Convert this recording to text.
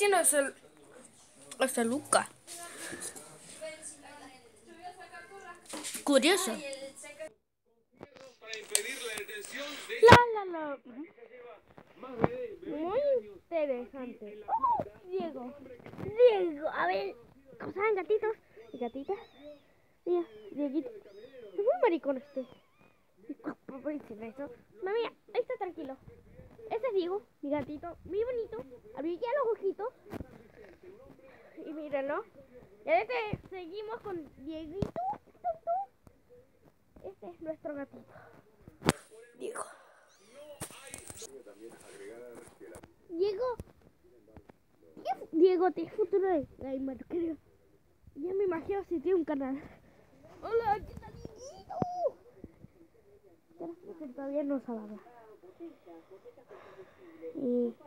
quién es el... Es el Luca. Curioso. La. Muy interesante. Oh, Diego. Diego. A ver. ¿Cómo saben gatitos? ¿Y gatitas? Mira, Dieguito. Es muy maricón este. Mami, ahí está tranquilo. Ese es Diego, mi gatito, muy bonito. Abrió ya los ojitos. Y mírenlo. Y ahora seguimos con Dieguito. Este es nuestro gatito. Diego. Diego. Diego, te futuro de gamer, creo. Ya me imagino si tiene un canal. Hola, ¿qué tal, Dieguito? Pero todavía no sabe hablar. Y